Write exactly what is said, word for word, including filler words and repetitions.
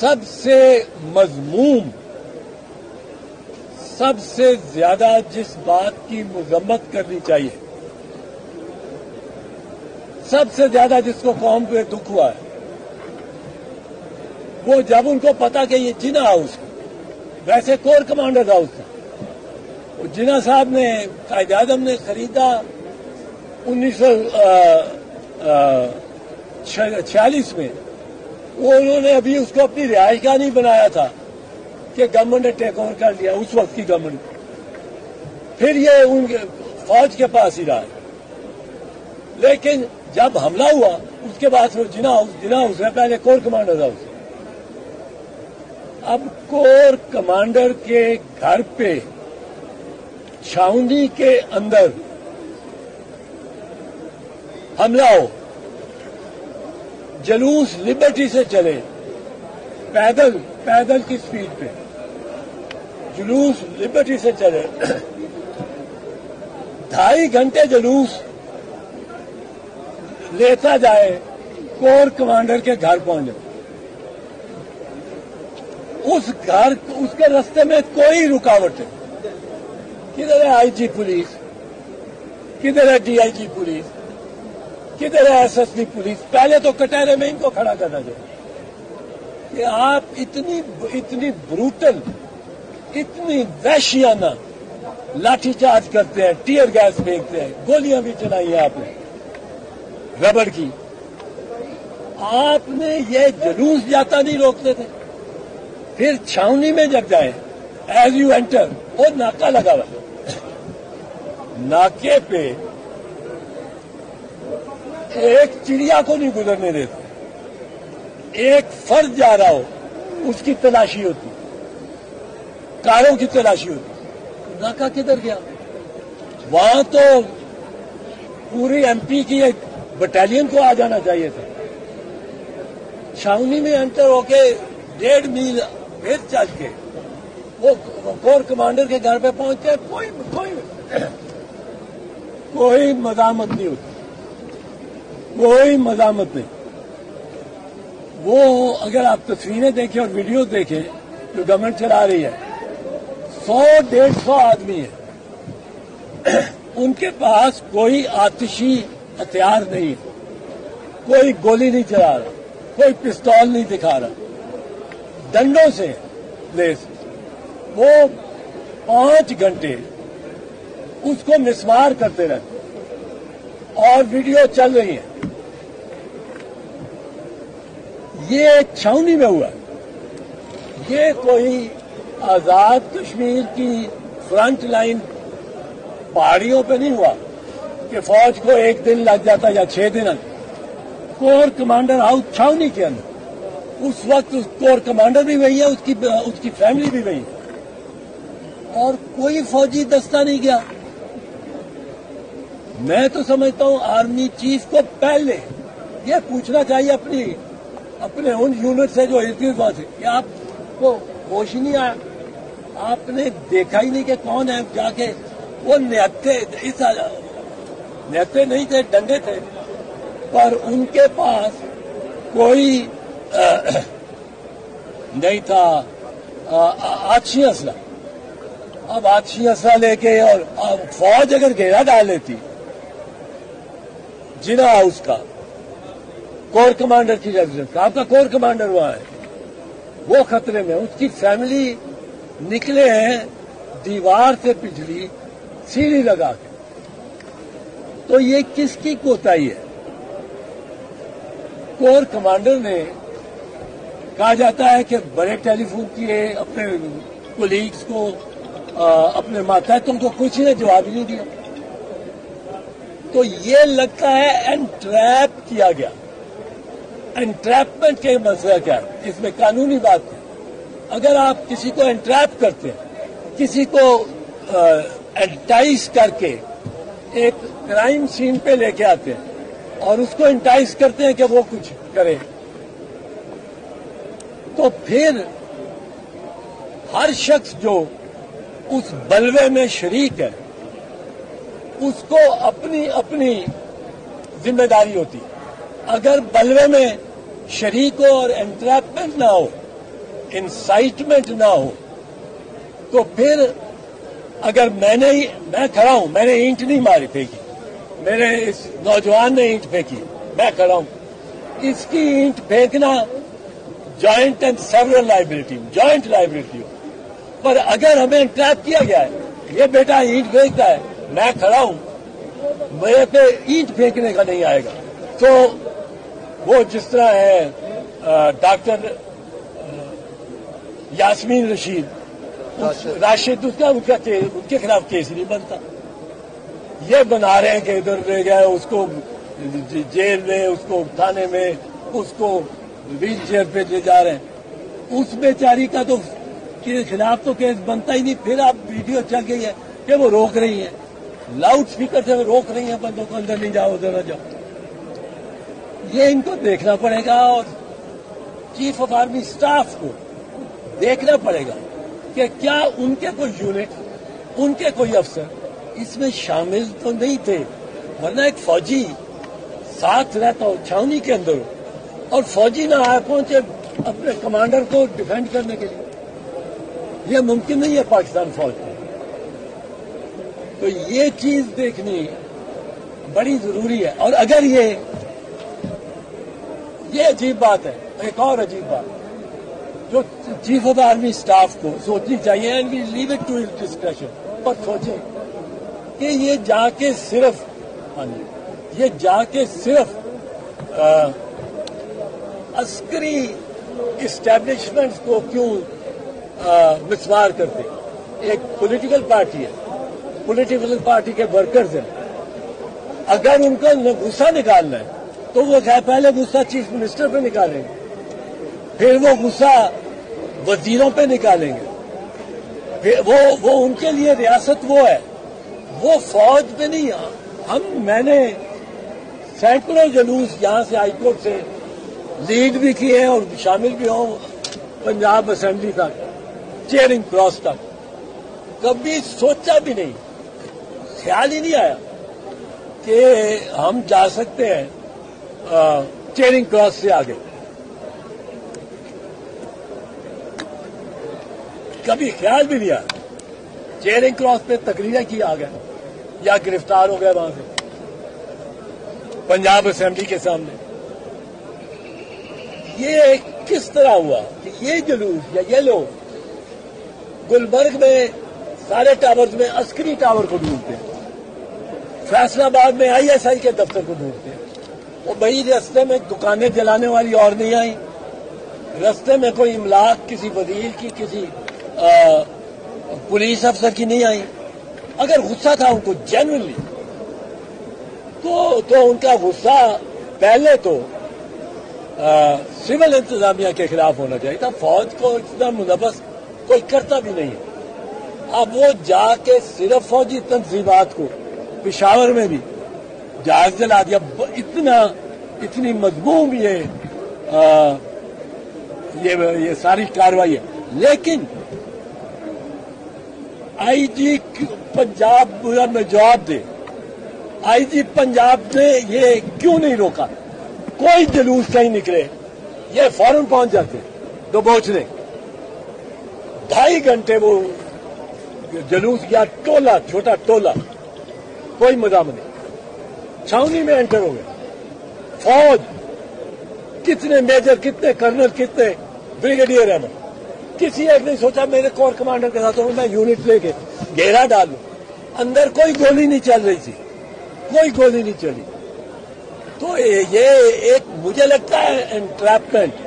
سب سے مذموم، سب سے زیادہ جس بات کی مذمت کرنی چاہیے، سب سے زیادہ جس کو قوم پہ دکھ ہوا ہے، وہ جب ان کو پتا کہ یہ جنا ہاؤس ویسے کور کمانڈر ہاؤس تھا، وہ جنا صاحب نے قائد اعظم نے خریدا انیس سو چھیالیس میں، وہ انہوں نے ابھی اس کو اپنی رہائش گاہ نہیں بنایا تھا کہ گورنمنٹ نے ٹیک اوور کر لیا، اس وقت کی گورنمنٹ، پھر یہ ان کے فوج کے پاس ہی رہا، لیکن جب حملہ ہوا اس کے بعد وہ جنا ہاؤس جنا ہاؤس ہے، پہلے کور کمانڈر ہاؤس۔ اب کور کمانڈر کے گھر پہ چھاؤنی کے اندر حملہ ہو، جلوس لبرٹی سے چلے، پیدل پیدل کی سپیڈ پہ جلوس لبرٹی سے چلے، ڈھائی گھنٹے جلوس لیتا جائے، کور کمانڈر کے گھر پہنچے، اس گھر اس کے راستے میں کوئی رکاوٹ نہیں، کدھر ہے آئی جی پولیس، کدھر ہے ڈی آئی جی پولیس، کدھر ہے ایس ایس پی پولیس، پہلے تو کٹہرے میں ان کو کھڑا کرنا چاہیے کہ آپ اتنی اتنی بروٹل، اتنی وحشیانہ لاٹھی چارج کرتے ہیں، ٹیئر گیس پھینکتے ہیں، گولیاں بھی چلائی ہیں آپ نے ربڑ کی، آپ نے یہ جلوس جاتا نہیں روکتے تھے؟ پھر چھاؤنی میں جب جائیں ایز یو انٹر، وہ ناکا لگا ہوا، ناکے پہ ایک چڑیا کو نہیں گزرنے دیتے، ایک فرد جا رہا ہو اس کی تلاشی ہوتی، کاروں کی تلاشی ہوتی، ناکا کدھر گیا؟ وہاں تو پوری ایم پی کی ایک بٹالین کو آ جانا چاہیے تھا، چھاؤنی میں انٹر ہو کے ڈیڑھ میل پھر چل کے وہ کور کمانڈر کے گھر پہ پہنچتے، کوئی کوئی کوئی مزاحمت نہیں ہوتی، کوئی مزاحمت نہیں۔ وہ اگر آپ تصویریں دیکھیں اور ویڈیو دیکھیں جو گورنمنٹ چلا رہی ہے، سو ڈیڑھ سو آدمی ہے، ان کے پاس کوئی آتشی ہتھیار نہیں، کوئی گولی نہیں چلا رہا، کوئی پستول نہیں دکھا رہا، ڈنڈوں سے لیس، وہ پانچ گھنٹے اس کو مسمار کرتے رہتے اور ویڈیو چل رہی ہے۔ یہ چھاؤنی میں ہوا، یہ کوئی آزاد کشمیر کی فرنٹ لائن پہاڑیوں پہ نہیں ہوا کہ فوج کو ایک دن لگ جاتا یا چھ دن۔ کور کمانڈر ہاؤس چھاؤنی کے اندر اس وقت اس کور کمانڈر بھی وہی ہے، اس کی اس کی فیملی بھی وہی ہے، اور کوئی فوجی دستہ نہیں گیا۔ میں تو سمجھتا ہوں آرمی چیف کو پہلے یہ پوچھنا چاہیے اپنی اپنے ان یونٹ سے جو وہاں سے کہ آپ کو ہوش ہی نہیں آیا، آپ نے دیکھا ہی نہیں کہ کون ہے، جا کے وہ نہتے اس نہتے نہیں تھے، ڈنڈے تھے، پر ان کے پاس کوئی نہیں تھا آچھی اسلحہ۔ اب آچھی اسلحہ لے کے اور فوج اگر گھیرا ڈال لیتی جنا ہاؤس کا، کور کمانڈر کی ریزیڈنس کا، آپ کا کور کمانڈر وہاں ہے، وہ خطرے میں، اس کی فیملی نکلے ہیں دیوار سے پچھلی سیڑھی لگا کے، تو یہ کس کی کوتاہی ہے؟ کور کمانڈر نے کہا جاتا ہے کہ بڑے ٹیلی فون کیے اپنے کولیگز کو، اپنے ماتحتوں کو، کسی نے جواب ہی نہیں دیا، تو یہ لگتا ہے انٹریپ کیا گیا۔ انٹریپمنٹ کے مسئلہ کیا ہے؟ اس میں قانونی بات ہے، اگر آپ کسی کو انٹریپ کرتے ہیں، کسی کو انٹائز کر کے ایک کرائم سین پہ لے کے آتے ہیں اور اس کو انٹائز کرتے ہیں کہ وہ کچھ کرے، تو پھر ہر شخص جو اس بلوے میں شریک ہے اس کو اپنی اپنی ذمہ داری ہوتی ہے۔ اگر بلوے میں شریک ہو اور انٹریپمنٹ نہ ہو انسائٹمنٹ نہ ہو تو پھر اگر میں نے میں کھڑا ہوں، میں نے اینٹ نہیں ماری پھینکی، میرے اس نوجوان نے اینٹ پھینکی، میں کھڑا ہوں، اس کی اینٹ پھینکنا joint and several liability joint liability ہو، پر اگر ہمیں ٹریپ کیا گیا ہے، یہ بیٹا اینٹ پھینکتا ہے، میں کھڑا ہوں، میرے پہ اینٹ پھینکنے کا نہیں آئے گا، تو وہ جس طرح ہے ڈاکٹر یاسمین رشید راشد، اس کا ان کا ان کے خلاف کیس نہیں بنتا، یہ بنا رہے ہیں کہ ادھر لے گئے اس کو جیل میں، اس کو تھانے میں، اس کو ویل چیئر پہ لے جا رہے ہیں، اس بیچاری کا تو کے خلاف تو کیس بنتا ہی نہیں، پھر آپ ویڈیو چل گئی ہے کہ وہ روک رہی ہیں، لاؤڈ اسپیکر سے وہ روک رہی ہیں بندوں کو اندر نہیں جاؤ، ادھر نہ جاؤ، یہ ان کو دیکھنا پڑے گا، اور چیف آف آرمی اسٹاف کو دیکھنا پڑے گا کہ کیا ان کے کوئی یونٹ، ان کے کوئی افسر اس میں شامل تو نہیں تھے، ورنہ ایک فوجی ساتھ رہتا ہو چھاونی کے اندر ہو اور فوجی نہ آئے پہنچے اپنے کمانڈر کو ڈیفینڈ کرنے کے لیے، یہ ممکن نہیں ہے پاکستان فوج میں، تو یہ چیز دیکھنی بڑی ضروری ہے، اور اگر یہ یہ عجیب بات ہے، ایک اور عجیب بات جو چیف آف آرمی اسٹاف کو سوچنی چاہیے، and we leave it to discussion, پر سوچیں کہ یہ جا کے صرف یہ جا کے صرف عسکری اسٹیبلشمنٹس کو کیوں مسمار کرتے، ایک پولیٹیکل پارٹی ہے، پولیٹیکل پارٹی کے ورکرز ہیں، اگر ان کا غصہ نکالنا ہے تو وہ پہلے غصہ چیف منسٹر پہ نکالیں گے، پھر وہ غصہ وزیروں پہ نکالیں گے، پھر وہ وہ ان کے لیے ریاست وہ ہے، وہ فوج پہ نہیں۔ ہم میں نے سینکڑوں جلوس یہاں سے ہائی کورٹ سے لیڈ بھی کیے ہیں اور شامل بھی ہوں پنجاب اسمبلی تک، چیئرنگ کراس تک، کبھی سوچا بھی نہیں، خیال ہی نہیں آیا کہ ہم جا سکتے ہیں چیئرنگ کراس سے آگے، کبھی خیال بھی نہیں آیا، چیئرنگ کراس پہ تقریریں کی آ گئے یا گرفتار ہو گئے وہاں سے پنجاب اسمبلی کے سامنے۔ یہ کس طرح ہوا کہ یہ جلوس یا یہ لوگ گلبرگ میں سارے ٹاورز میں عسکری ٹاور کو ڈھونڈتے ہیں، فیصل آباد میں آئی ایس آئی کے دفتر کو ڈھونڈتے ہیں، وہ بھائی رستے میں دکانیں جلانے والی اور نہیں آئی، رستے میں کوئی املاک کسی وزیر کی کسی پولیس افسر کی نہیں آئی۔ اگر غصہ تھا ان کو جینوئنلی تو تو ان کا غصہ پہلے تو سول انتظامیہ کے خلاف ہونا چاہیے تھا، فوج کو اتنا منبس کوئی کرتا بھی نہیں ہے۔ اب وہ جا کے صرف فوجی تنظیمات کو پشاور میں بھی جہاز جلا دیا، اتنا اتنی مضموم یہ یہ ساری کارروائی ہے، لیکن آئی جی پنجاب میں جواب دے، آئی جی پنجاب نے یہ کیوں نہیں روکا؟ کوئی جلوس کہیں نکلے یہ فوراً پہنچ جاتے دبوچنے، ڈھائی گھنٹے وہ جلوس یا ٹولہ چھوٹا ٹولہ کوئی مدام نہیں، چھاونی میں انٹر ہو گئے، فوج کتنے میجر کتنے کرنل کتنے بریگیڈیئر ہیں، کسی ایک نے سوچا میرے کور کمانڈر کے ساتھ میں یونٹ لے کے گھیرا ڈالوں، اندر کوئی گولی نہیں چل رہی تھی، کوئی گولی نہیں چلی، تو یہ ایک مجھے لگتا ہے انٹریپمنٹ